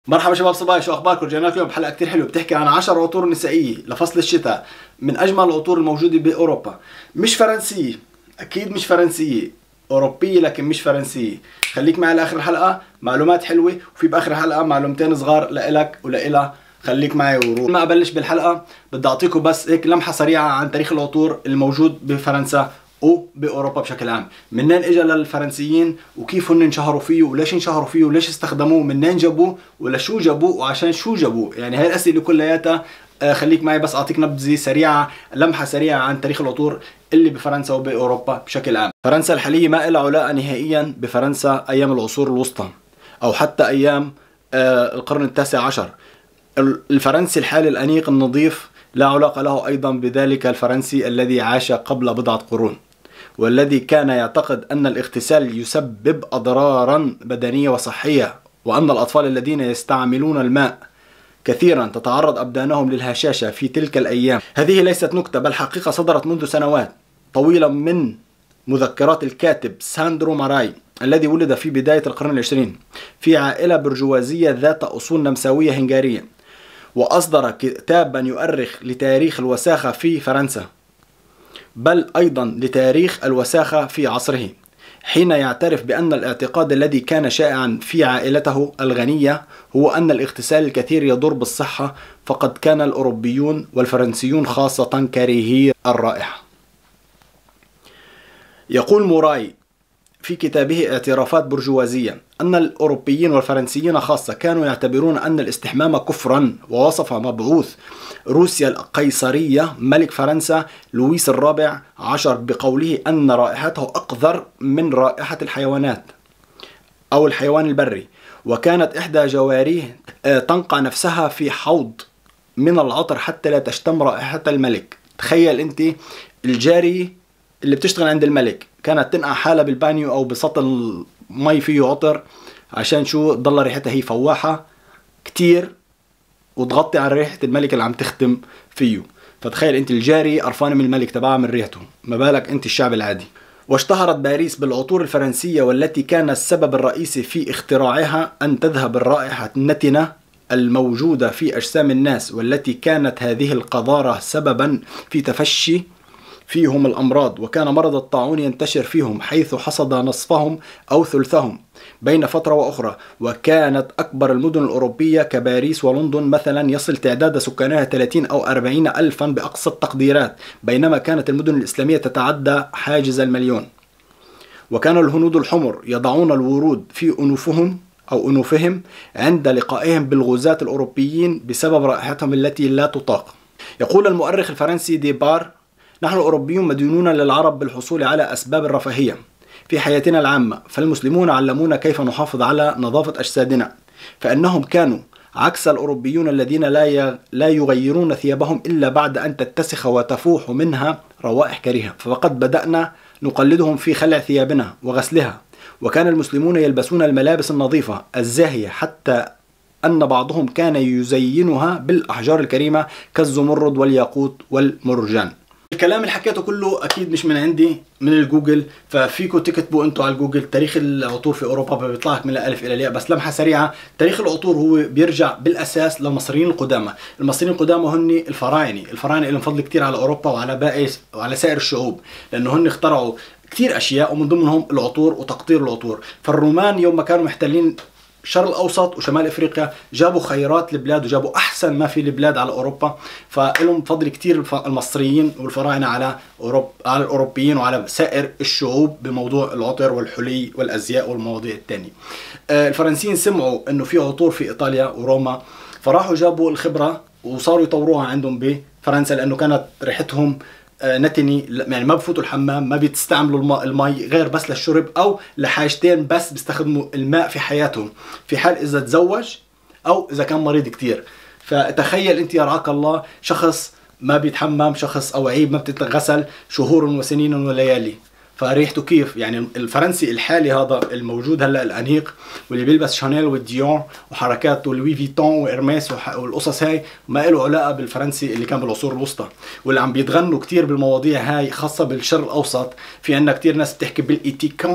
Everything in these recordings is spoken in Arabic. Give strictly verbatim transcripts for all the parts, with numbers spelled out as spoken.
مرحبا شباب صبايا، شو اخباركم؟ رجعنا لكم بحلقه كثير حلوه بتحكي عن عشر عطور نسائيه لفصل الشتاء من اجمل العطور الموجوده باوروبا. مش فرنسيه، اكيد مش فرنسيه، اوروبيه لكن مش فرنسيه. خليك معي لاخر الحلقه، معلومات حلوه، وفي باخر الحلقه معلومتين صغار لإلك ولإلها. خليك معي وروح. ما ابلش بالحلقه بدي اعطيكم بس هيك لمحه سريعه عن تاريخ العطور الموجود بفرنسا وباوروبا بشكل عام. منين اجى للفرنسيين وكيف هن انشهروا فيه وليش انشهروا فيه وليش استخدموه، منين جابوه ولشو جابوه وعشان شو جابوه. يعني هاي الاسئله كلياتها. آه خليك معي بس اعطيك نبذه سريعه، لمحه سريعه عن تاريخ العطور اللي بفرنسا وباوروبا بشكل عام. فرنسا الحاليه ما لها علاقه نهائيا بفرنسا ايام العصور الوسطى او حتى ايام آه القرن التاسع عشر. الفرنسي الحالي الانيق النظيف لا علاقه له ايضا بذلك الفرنسي الذي عاش قبل بضعه قرون، والذي كان يعتقد أن الاغتسال يسبب أضرارا بدنية وصحية، وأن الأطفال الذين يستعملون الماء كثيرا تتعرض أبدانهم للهشاشة في تلك الأيام. هذه ليست نكتة، بل حقيقة صدرت منذ سنوات طويلة من مذكرات الكاتب ساندرو ماراي الذي ولد في بداية القرن العشرين في عائلة برجوازية ذات أصول نمساوية هنغارية، وأصدر كتابا يؤرخ لتاريخ الوساخة في فرنسا، بل أيضا لتاريخ الوساخة في عصره، حين يعترف بأن الاعتقاد الذي كان شائعا في عائلته الغنية هو أن الاغتسال الكثير يضر بالصحة، فقد كان الأوروبيون والفرنسيون خاصة كارهي الرائحة. يقول موراي في كتابه اعترافات برجوازية أن الأوروبيين والفرنسيين خاصة كانوا يعتبرون أن الاستحمام كفرا، ووصف مبعوث روسيا القيصرية ملك فرنسا لويس الرابع عشر بقوله أن رائحته أقذر من رائحة الحيوانات أو الحيوان البري، وكانت إحدى جواريه تنقع نفسها في حوض من العطر حتى لا تشتم رائحة الملك. تخيل أنت الجاري اللي بتشتغل عند الملك كانت تنقع حالها بالبانيو أو بسطل مي فيه عطر عشان شو تضل ريحتها هي فواحة كتير وتغطي على ريحة الملك اللي عم تختم فيه. فتخيل انت الجاري قرفانة من الملك تبعها من ريحته، ما بالك انت الشعب العادي. واشتهرت باريس بالعطور الفرنسية، والتي كان السبب الرئيسي في اختراعها أن تذهب الرائحة النتنة الموجودة في أجسام الناس، والتي كانت هذه القذارة سببا في تفشي فيهم الأمراض، وكان مرض الطاعون ينتشر فيهم حيث حصد نصفهم أو ثلثهم بين فترة وأخرى. وكانت أكبر المدن الأوروبية كباريس ولندن مثلا يصل تعداد سكانها ثلاثين أو أربعين ألفا بأقصى التقديرات، بينما كانت المدن الإسلامية تتعدى حاجز المليون. وكان الهنود الحمر يضعون الورود في أنوفهم أو أنوفهم عند لقائهم بالغزاة الأوروبيين بسبب رائحتهم التي لا تطاق. يقول المؤرخ الفرنسي ديبار: نحن الأوروبيون مديونون للعرب بالحصول على أسباب الرفاهية في حياتنا العامة، فالمسلمون علمونا كيف نحافظ على نظافة أجسادنا، فإنهم كانوا عكس الأوروبيون الذين لا لا يغيرون ثيابهم إلا بعد أن تتسخ وتفوح منها روائح كريهة، فقد بدأنا نقلدهم في خلع ثيابنا وغسلها. وكان المسلمون يلبسون الملابس النظيفة الزاهية، حتى أن بعضهم كان يزينها بالأحجار الكريمة كالزمرد والياقوت والمرجان. الكلام اللي حكيته كله اكيد مش من عندي، من الجوجل، ففيكم تكتبوا انتوا على الجوجل تاريخ العطور في اوروبا بيطلع لك من الالف الى الياء. بس لمحه سريعه، تاريخ العطور هو بيرجع بالاساس للمصريين القدامى. المصريين القدامى هن الفراعنه، الفراعنه لهم فضل كثير على اوروبا وعلى باقي وعلى سائر الشعوب، لانه هن اخترعوا كثير اشياء ومن ضمنهم العطور وتقطير العطور. فالرومان يوم ما كانوا محتلين الشرق الاوسط وشمال افريقيا جابوا خيرات البلاد وجابوا احسن ما في البلاد على اوروبا، فلهم فضل كتير المصريين والفراعنه على اوروبا على الاوروبيين وعلى سائر الشعوب بموضوع العطر والحلي والازياء والمواضيع الثانيه. الفرنسيين سمعوا انه في عطور في ايطاليا وروما، فراحوا جابوا الخبره وصاروا يطوروها عندهم بفرنسا، لانه كانت ريحتهم نتني، يعني ما بفوتوا الحمام، ما بيستعملوا المي غير بس للشرب او لحاجتين بس، بيستخدموا الماء في حياتهم في حال اذا تزوج او اذا كان مريض كتير. فتخيل انت يرعاك الله شخص ما بيتحمم، شخص او عيب ما بتتغسل شهور وسنين وليالي، فريحته كيف؟ يعني الفرنسي الحالي هذا الموجود هلا الانيق واللي بيلبس شانيل وديون وحركات ولوي فيتون وإرميس والقصص هاي ما له علاقه بالفرنسي اللي كان بالعصور الوسطى، واللي عم بيتغنوا كتير بالمواضيع هاي خاصه بالشرق الاوسط. في عندنا كتير ناس بتحكي بالايتيكون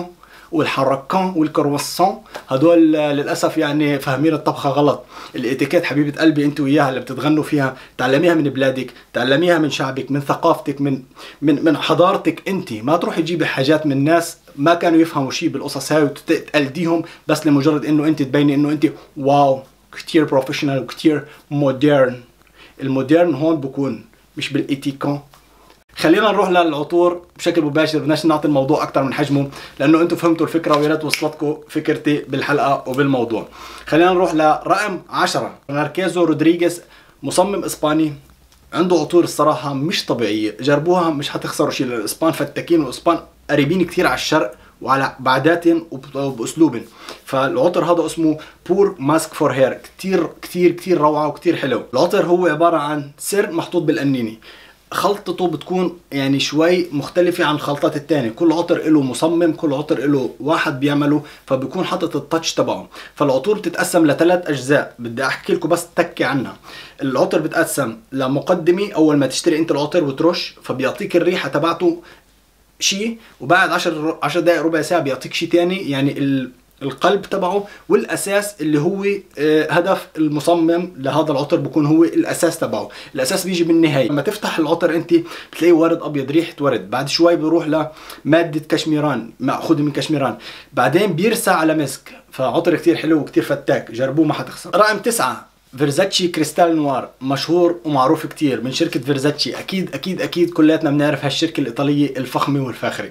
والحركان والكرواسون هدول للاسف يعني فاهمين الطبخه غلط. الاتيكيت حبيبه قلبي انت وياها اللي بتتغنوا فيها تعلميها من بلادك، تعلميها من شعبك، من ثقافتك، من من من حضارتك انت. ما تروحي تجيبي حاجات من ناس ما كانوا يفهموا شيء بالقصص هاي وتقلديهم بس لمجرد انه انت تبيني انه انت واو كتير بروفيشنال وكتير مودرن. المودرن هون بكون مش بالاتيكون. خلينا نروح للعطور بشكل مباشر، بدناش نعطي الموضوع اكثر من حجمه لانه انتم فهمتوا الفكره ويا ريت وصلتكم فكرتي بالحلقه وبالموضوع. خلينا نروح لرقم عشرة، ماركيزو رودريغيز، مصمم اسباني عنده عطور الصراحه مش طبيعيه، جربوها مش حتخسروا شيء. الاسبان فتاكين والاسبان قريبين كثير على الشرق وعلى بعداتهم وباسلوبهم. فالعطر هذا اسمه بور ماسك فور هير، كثير كثير كثير روعه وكثير حلو. العطر هو عباره عن سر محطوط بالقنينه، خلطته بتكون يعني شوي مختلفة عن الخلطات التانية. كل عطر له مصمم، كل عطر له واحد بيعمله، فبيكون حاطط التاتش تبعه. فالعطور بتتقسم لثلاث أجزاء، بدي أحكي لكم بس تكي عنها. العطر بتقسم لمقدمة، أول ما تشتري أنت العطر وترش فبيعطيك الريحة تبعته شيء، وبعد عشر عشر دقائق ربع ساعة بيعطيك شيء تاني، يعني ال القلب تبعه والاساس اللي هو هدف المصمم لهذا العطر بكون هو الاساس تبعه. الاساس بيجي بالنهايه. لما تفتح العطر انت بتلاقيه ورد ابيض، ريحه ورد، بعد شوي بيروح لماده كشميران ماخوذه من كشميران، بعدين بيرسى على مسك. فعطر كثير حلو وكثير فتاك، جربوه ما حتخسر. رقم تسعة، فيرزاتشي كريستال نوار، مشهور ومعروف كثير من شركه فيرزاتشي. اكيد اكيد اكيد كلياتنا بنعرف هالشركه الايطاليه الفخمه والفاخره.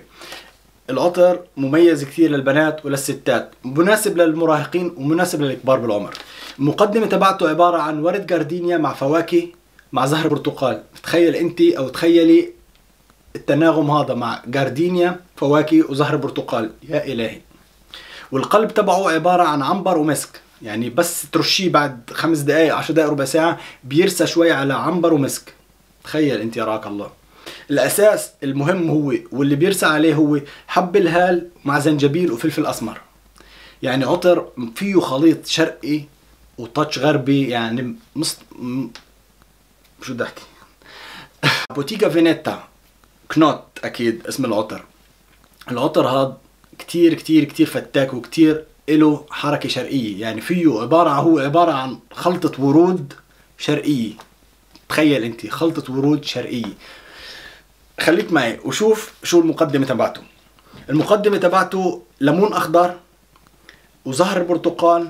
العطر مميز كثير للبنات وللستات، مناسب للمراهقين ومناسب للكبار بالعمر. المقدمة تبعته عبارة عن ورد جاردينيا مع فواكه مع زهر برتقال. تخيل انت او تخيلي التناغم هذا مع جاردينيا فواكه وزهر برتقال، يا الهي. والقلب تبعه عبارة عن عنبر ومسك، يعني بس ترشيه بعد خمس دقائق عشر دقائق ربع ساعة بيرسى شوي على عنبر ومسك. تخيل انت يراك الله. الاساس المهم هو واللي بيرسى عليه هو حب الهال مع زنجبيل وفلفل اسمر. يعني عطر فيه خليط شرقي وتاتش غربي، يعني مص... م... شو بدي احكي بوتيكا فينيتا كنوت اكيد اسم العطر. العطر هذا كتير كتير كتير فتاك وكتير له حركة شرقية، يعني فيه عبارة هو عبارة عن خلطة ورود شرقية. تخيل انت خلطة ورود شرقية. خليك معي وشوف شو المقدمة تبعته. المقدمة تبعته ليمون أخضر وزهر برتقال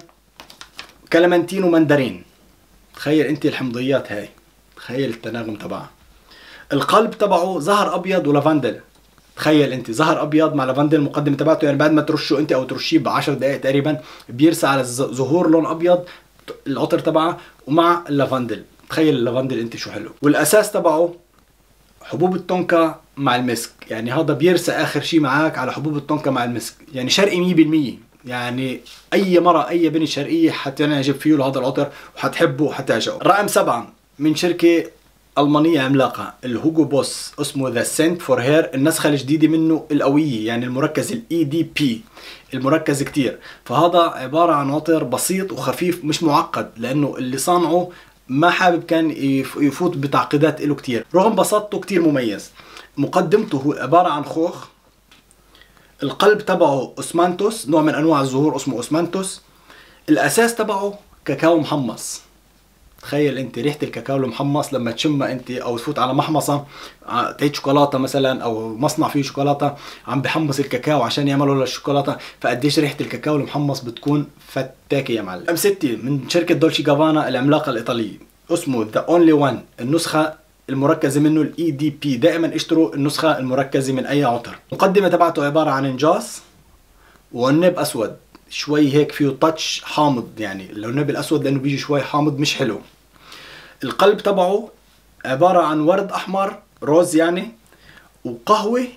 كلمنتين ومندرين. تخيل انت الحمضيات هاي، تخيل التناغم تبعها. القلب تبعه زهر أبيض ولافندل. تخيل انت زهر أبيض مع لافندل. المقدمة تبعته يعني بعد ما ترشه انت أو ترشيه بعشر دقائق تقريبا بيرسى على زهور لون أبيض العطر تبعه ومع اللافندل. تخيل اللافندل انت شو حلو. والأساس تبعه حبوب التونكا مع المسك، يعني هذا بيرسى اخر شيء معك على حبوب التونكا مع المسك، يعني شرقي مية بالمية. يعني اي مرة اي بنت شرقية حتنعجب فيه لهذا العطر وحتحبه وحتعجبه. رقم سبعة من شركة ألمانية عملاقة، الهوجو بوس، اسمه ذا سنت فور هير. النسخة الجديدة منه القوية، يعني المركز الاي دي بي، المركز كتير. فهذا عبارة عن عطر بسيط وخفيف مش معقد، لانه اللي صانعه ما حابب كان يفوت بتعقيدات له كتير، رغم بساطته كتير مميز. مقدمته هو عبارة عن خوخ. القلب تبعه اوسمانتوس، نوع من انواع الزهور اسمه اوسمانتوس. الاساس تبعه كاكاو محمص. تخيل انت ريحة الكاكاو المحمص لما تشمها انت او تفوت على محمصة تعيد شوكولاتة مثلا او مصنع فيه شوكولاتة عم بحمص الكاكاو عشان يعملوا للشوكولاتة، فقديش ريحة الكاكاو المحمص بتكون فتاكة يا معلم. ام ستة من شركة دولتشي جابانا العملاقة الايطالية، اسمه ذا اونلي وان. النسخة المركزة منه الاي دي بي. دائما اشتروا النسخة المركزة من اي عطر. المقدمة تبعته عبارة عن انجاس وعنب اسود، شوي هيك فيه تاتش حامض، يعني العنب الاسود لانه بيجي شوي حامض مش حلو. القلب تبعه عبارة عن ورد احمر روز يعني وقهوة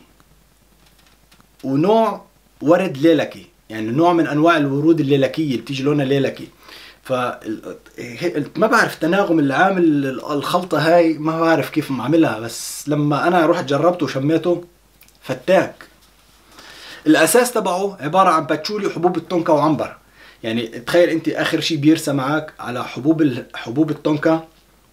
ونوع ورد ليلكي، يعني نوع من انواع الورود الليلكية اللي بتيجي لونها ليلكي. ف ما بعرف تناغم اللي عامل الخلطة هاي ما بعرف كيف معملها، بس لما انا رحت جربته وشميته فتاك. الاساس تبعه عبارة عن باتشولي وحبوب التونكا وعنبر. يعني تخيل انت اخر شيء بيرسى معك على حبوب حبوب التونكا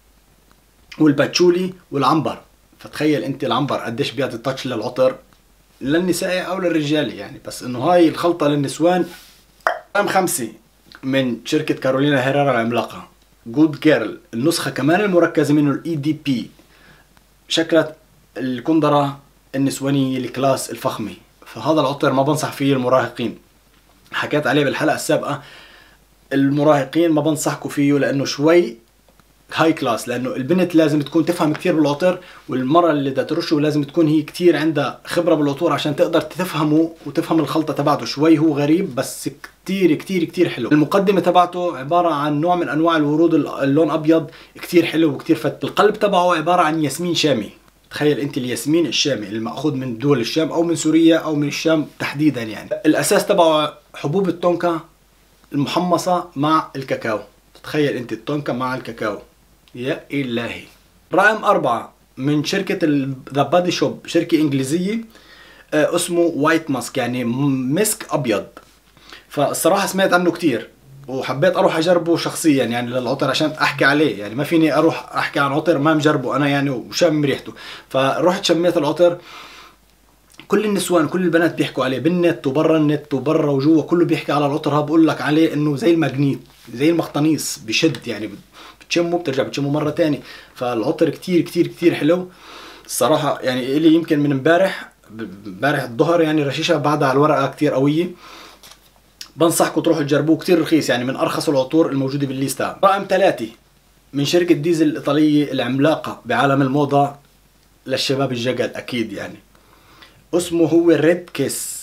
والباتشولي والعنبر. فتخيل انت العنبر قديش بيعطي تاتش للعطر للنساء او للرجال يعني، بس انه هاي الخلطة للنسوان. رقم خمسة من شركة كارولينا هيريرا العملاقة، جود جيرل، النسخة كمان المركزة منه الاي دي بي، شكلت الكندرة النسوانية الكلاس الفخمة. فهذا العطر ما بنصح فيه المراهقين، حكيت عليه بالحلقة السابقة. المراهقين ما بنصحكم فيه لانه شوي هاي كلاس، لانه البنت لازم تكون تفهم كثير بالعطر، والمرة اللي بدها ترشه لازم تكون هي كثير عندها خبرة بالعطور عشان تقدر تفهمه وتفهم الخلطة تبعته. شوي هو غريب بس كثير كثير كثير حلو. المقدمة تبعته عبارة عن نوع من انواع الورود اللون ابيض كثير حلو وكثير فت. القلب تبعه عبارة عن ياسمين شامي. تخيل انت الياسمين الشامي المأخوذ من دول الشام او من سوريا او من الشام تحديدا يعني. الاساس تبعه حبوب التونكا المحمصة مع الكاكاو. تخيل انت التونكا مع الكاكاو، يا إلهي. رقم أربعة من شركة ذا بادي شوب، شركة إنجليزية، آه اسمه وايت ماسك، يعني مسك أبيض. فالصراحة سمعت عنه كتير وحبيت أروح أجربه شخصيا يعني للعطر عشان أحكي عليه. يعني ما فيني أروح أحكي عن عطر ما مجربه أنا يعني وشام ريحته. فرحت شميت العطر، كل النسوان كل البنات بيحكوا عليه بالنت وبرا النت وبرا وجوا، كله بيحكي على العطر هذا. بقول لك عليه إنه زي الماجنيت، زي المغناطيس، بشد يعني، بتشمه بترجع بتشمه مرة تاني. فالعطر كتير كتير كتير حلو الصراحة. يعني إلي يمكن من امبارح امبارح الظهر يعني رشيشة بعدها على الورقة كتير قوية. بنصحكم تروحوا تجربوه، كتير رخيص يعني، من أرخص العطور الموجودة بالليستا. رقم ثلاثة من شركة ديزل الإيطالية العملاقة بعالم الموضة للشباب الجقل أكيد يعني، اسمه هو ريد كيس.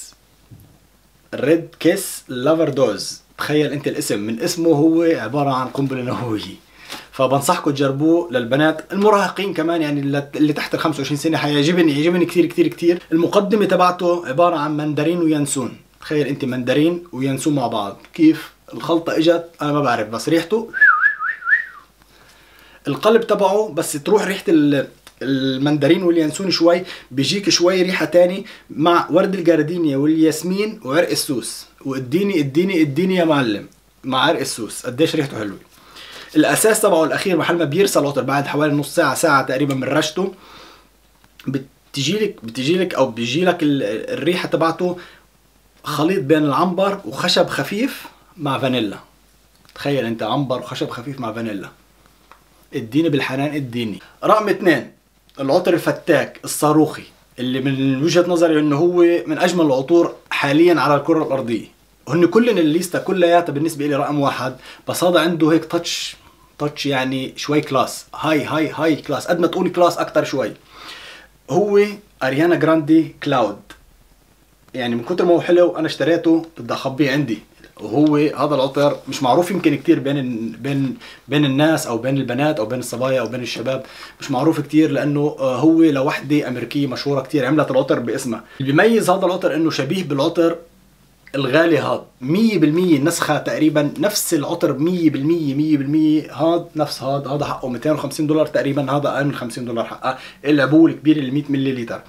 ريد كيس لافر دوز. تخيل انت الاسم، من اسمه هو عبارة عن قنبلة نووية. فبنصحكم تجربوه للبنات المراهقين كمان يعني اللي تحت ال خمسة وعشرين سنة. حيعجبني يعجبني كثير كثير كثير. المقدمة تبعته عبارة عن مندرين وينسون. تخيل انت مندرين وينسون مع بعض، كيف الخلطة اجت انا ما بعرف، بس ريحته. القلب تبعه بس تروح ريحة المندرين واليانسون شوي، بيجيك شوي ريحة تاني مع ورد الجاردينيا والياسمين وعرق السوس. واديني اديني اديني يا معلم مع عرق السوس، قديش ريحته حلوه. الاساس تبعه الاخير محل ما بيرسل العطر بعد حوالي نص ساعه ساعه تقريبا من رشته، بتجيلك بتجيلك او بيجيلك الريحه تبعته خليط بين العنبر وخشب خفيف مع فانيلا. تخيل انت عنبر وخشب خفيف مع فانيلا، اديني بالحنان اديني. رقم اثنين العطر الفتاك الصاروخي، اللي من وجهة نظري انه هو من اجمل العطور حاليا على الكرة الارضية. هن كلن الليستا كلياتها بالنسبة لي رقم واحد، بس هذا عنده هيك تاتش تاتش يعني شوي كلاس، هاي هاي هاي كلاس، قد ما تقول كلاس اكتر شوي. هو اريانا جراندي كلاود، يعني من كتر ما هو حلو انا اشتريته بدي اخبيه عندي. وهو هذا العطر مش معروف يمكن كتير بين بين بين الناس او بين البنات او بين الصبايا او بين الشباب، مش معروف كتير لانه هو لوحده امريكيه مشهوره كتير عملت العطر باسمها. اللي بيميز هذا العطر انه شبيه بالعطر الغالي هذا مية بالمية، النسخه تقريبا نفس العطر مية بالمية مية بالمية. هذا نفس هذا هذا حقه مئتين وخمسين دولار تقريبا، هذا اقل من خمسين دولار حقه. العبوه الكبيره ال مئة مللي لتر.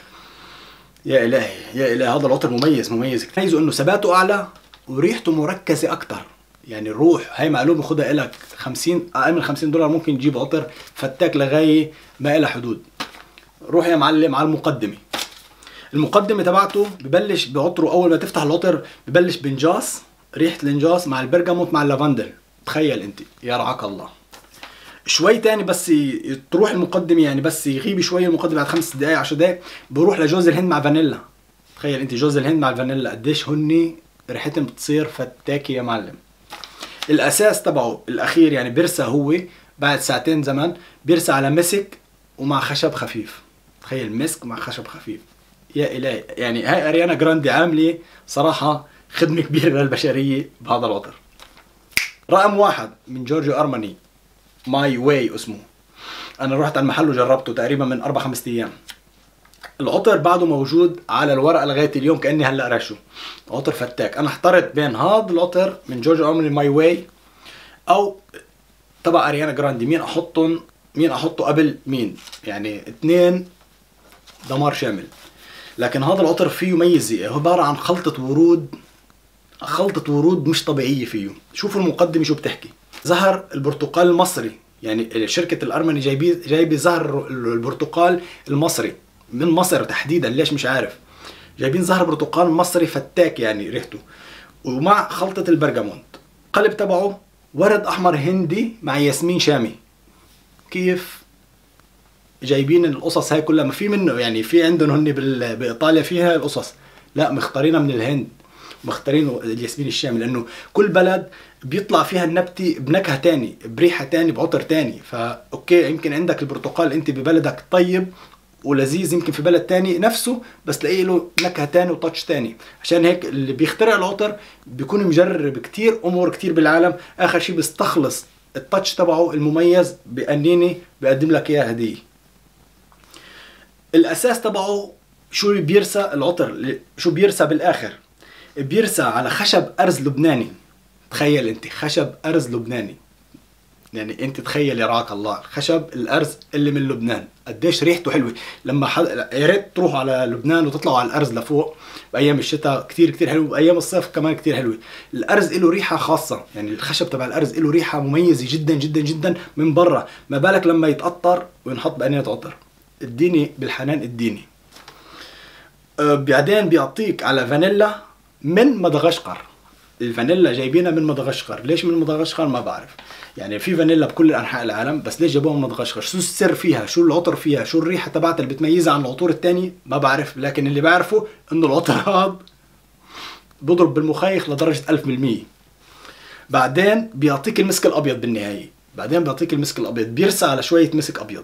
يا الهي يا الهي هذا العطر مميز مميز كتير. ميزه انه ثباته اعلى وريحته مركزه اكثر. يعني روح هاي معلومه خدها لك، خمسين اقل من خمسين دولار ممكن تجيب عطر فتاك لغايه ما لها حدود. روح يا معلم على المقدمه. المقدمه تبعته ببلش بعطره، اول ما تفتح العطر ببلش بنجاس، ريحه الانجاس مع البرغاموت مع اللافندل. تخيل انت يا رعاك الله. شوي تاني بس تروح المقدمه يعني بس يغيب شوي المقدمه بعد خمس دقائق عشر دقائق بروح لجوز الهند مع فانيلا. تخيل انت جوز الهند مع الفانيلا قديش هني ريحتهم بتصير فتاكي يا معلم. الاساس تبعه الاخير يعني بيرسى، هو بعد ساعتين زمن بيرسى على مسك ومع خشب خفيف. تخيل مسك مع خشب خفيف، يا الهي. يعني هاي اريانا جراندي عامله صراحه خدمه كبيره للبشريه بهذا العطر. رقم واحد من جورجيو ارماني ماي واي اسمه. انا رحت على المحل وجربته تقريبا من اربع خمس ايام. العطر بعده موجود على الورقه لغايه اليوم كاني هلا رشه. عطر فتاك. انا احترت بين هذا العطر من جورجيو ارماني ماي واي او تبع اريانا جراندي، مين احطهم مين احطه قبل مين، يعني اثنين دمار شامل. لكن هذا العطر فيه ميزه، هو عباره عن خلطه ورود، خلطه ورود مش طبيعيه فيه. شوفوا المقدمه شو بتحكي. زهر البرتقال المصري، يعني شركه الارماني جايبه جايبه زهر البرتقال المصري من مصر تحديدا، ليش مش عارف. جايبين زهر برتقال مصري فتاك يعني ريحته، ومع خلطة البرغموت. قلب تبعه ورد احمر هندي مع ياسمين شامي. كيف جايبين القصص هاي كلها؟ ما في منه يعني، في عندهم هن بايطاليا فيها القصص، لا مختارينها من الهند، مختارين الياسمين الشامي، لانه كل بلد بيطلع فيها النبتة بنكهة تاني، بريحة تاني، بعطر تاني. فا اوكي يمكن عندك البرتقال انت ببلدك طيب ولذيذ، يمكن في بلد تاني نفسه بس تلاقي له نكهة تاني وتاتش تاني. عشان هيك اللي بيخترع العطر بيكون مجرب كتير امور كتير بالعالم، اخر شيء بيستخلص التاتش تبعه المميز بأنيني بقدم لك اياه هدية. الاساس تبعه شو بيرسى العطر، شو بيرسى بالاخر؟ بيرسى على خشب ارز لبناني. تخيل انت خشب ارز لبناني، يعني انت تخيل يرعاك الله خشب الارز اللي من لبنان قديش ريحته حلوه. لما حد... يا ريت تروحوا على لبنان وتطلعوا على الارز لفوق بايام الشتاء، كثير كثير حلو، بايام الصيف كمان كثير حلوه. الارز له ريحه خاصه، يعني الخشب تبع الارز له ريحه مميزه جدا جدا جدا من برا، ما بالك لما يتقطر وينحط بأنية عطر. اديني بالحنان اديني. أه بعدين بيعطيك على فانيلا من مدغشقر. الفانيلا جايبينها من مدغشقر، ليش من مدغشقر ما بعرف، يعني في فانيلا بكل انحاء العالم بس ليش جابوها من مدغشقر؟ شو السر فيها؟ شو العطر فيها؟ شو الريحه تبعتها اللي بتميزها عن العطور الثاني؟ ما بعرف، لكن اللي بعرفه انه العطر هذا بضرب بالمخيخ لدرجه ألف بالمية. بعدين بيعطيك المسك الابيض بالنهايه، بعدين بيعطيك المسك الابيض، بيرسى على شويه مسك ابيض.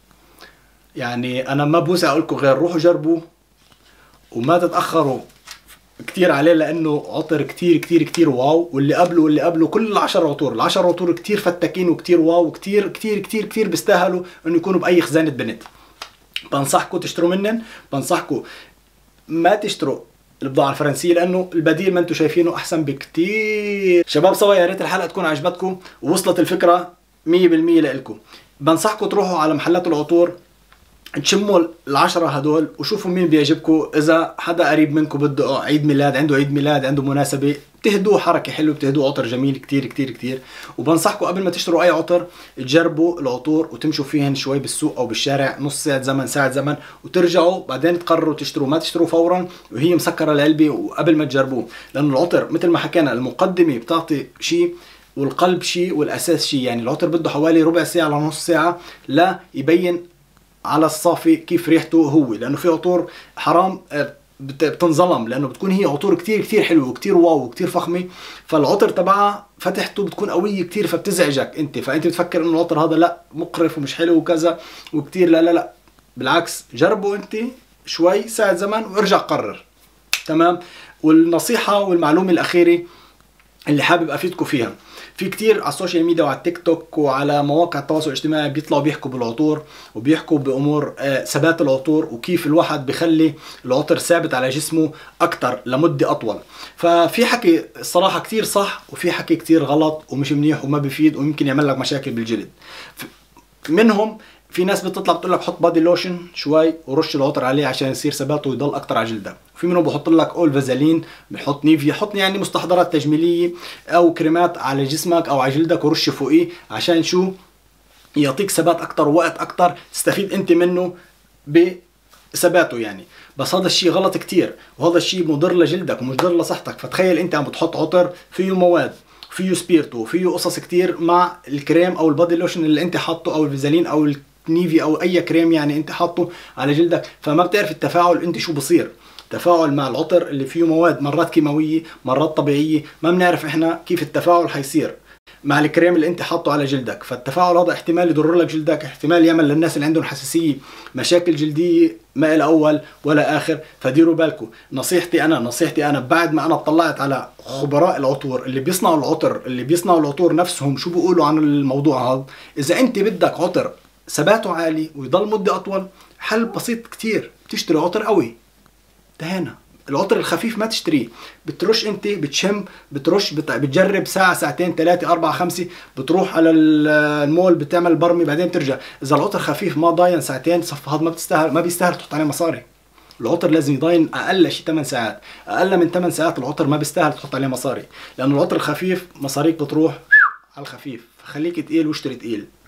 يعني انا ما بوسع اقول لكم غير روحوا جربوا وما تتاخروا كتير عليه، لانه عطر كتير كتير كتير واو. واللي قبله واللي قبله كل العشر عطور، العشر عطور كتير فتاكين وكتير واو وكتير كتير كتير كتير بيستاهلوا انه يكونوا باي خزانه بنت. بنصحكم تشتروا منن، بنصحكم ما تشتروا البضاعة الفرنسية لانه البديل ما انتم شايفينه احسن بكتير. شباب سوا يا ريت الحلقة تكون عجبتكم ووصلت الفكرة مية بالمية لإلكم. بنصحكم تروحوا على محلات العطور تشموا العشرة هدول وشوفوا مين بيعجبكم. اذا حدا قريب منكم بده عيد ميلاد، عنده عيد ميلاد، عنده مناسبة، بتهدوه حركة حلوة، بتهدوه عطر جميل كتير كتير كتير. وبنصحكم قبل ما تشتروا اي عطر تجربوا العطور وتمشوا فيهن شوي بالسوق او بالشارع نص ساعة زمن ساعة زمن، وترجعوا بعدين تقرروا تشتروا. ما تشتروا فورا وهي مسكرة العلبة وقبل ما تجربوه، لانه العطر مثل ما حكينا المقدمة بتعطي شيء والقلب شيء والاساس شيء. يعني العطر بده حوالي ربع ساعة لنص ساعة لا يبين على الصافي كيف ريحته هو، لانه في عطور حرام بتنظلم لانه بتكون هي عطور كتير كتير حلوه وكتير واو وكتير فخمه، فالعطر تبعها فتحته بتكون قويه كتير فبتزعجك انت، فانت بتفكر انه العطر هذا لا مقرف ومش حلو وكذا وكتير. لا لا لا بالعكس، جربوا انت شوي ساعه زمن وارجع قرر. تمام. والنصيحه والمعلومه الاخيره اللي حابب افيدكم فيها، في كتير على السوشيال ميديا وعلى التيك توك وعلى مواقع التواصل الاجتماعي بيطلعوا بيحكوا بالعطور وبيحكوا بامور ثبات العطور وكيف الواحد بخلي العطر ثابت على جسمه اكتر لمده اطول. ففي حكي الصراحه كتير صح وفي حكي كتير غلط ومش منيح وما بيفيد ويمكن يعمل لك مشاكل بالجلد. منهم في ناس بتطلع بتقول لك حط بادي لوشن شوي ورش العطر عليه عشان يصير ثباته ويضل اكتر على جلدك. في منهم بحط لك اول فازالين، بحط نيفيا، حط يعني مستحضرات تجميليه او كريمات على جسمك او على جلدك ورش فوقيه عشان شو يعطيك ثبات اكتر ووقت اكتر تستفيد انت منه بثباته يعني. بس هذا الشيء غلط كتير وهذا الشيء مضر لجلدك ومضر لصحتك. فتخيل انت عم بتحط عطر فيه مواد، فيه سبيرتو، فيه قصص كتير مع الكريم او البادي لوشن اللي انت حاطه او الفازالين او نيفي او اي كريم يعني انت حاطه على جلدك، فما بتعرف التفاعل انت شو بصير. تفاعل مع العطر اللي فيه مواد مرات كيماويه مرات طبيعيه، ما بنعرف احنا كيف التفاعل حيصير مع الكريم اللي انت حاطه على جلدك. فالتفاعل هذا احتمال يضر لك جلدك، احتمال يعمل للناس اللي عندهم حساسيه مشاكل جلديه ما إلى اول ولا اخر. فديروا بالكم. نصيحتي انا نصيحتي انا بعد ما انا اطلعت على خبراء العطور اللي بيصنعوا العطر اللي بيصنعوا العطور نفسهم شو بيقولوا عن الموضوع هذا، اذا انت بدك عطر ثباته عالي ويضل مده اطول، حل بسيط كتير، بتشتري عطر قوي. انتهينا. العطر الخفيف ما تشتريه، بترش انت بتشم بترش بت... بتجرب ساعه ساعتين ثلاثه اربعه خمسه، بتروح على المول بتعمل برمي بعدين بترجع. اذا العطر خفيف ما ضاين ساعتين صف هذا ما بتستاهل ما بيستاهل تحط عليه مصاري. العطر لازم يضاين اقل شيء ثمان ساعات، اقل من ثمان ساعات العطر ما بيستاهل تحط عليه مصاري، لانه العطر الخفيف مصاريك بتروح على الخفيف. فخليك تقيل واشتري تقيل.